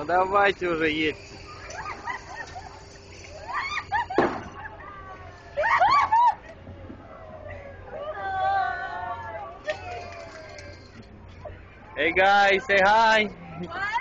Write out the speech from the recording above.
Ну давайте уже едьте. Hey guys, say hi.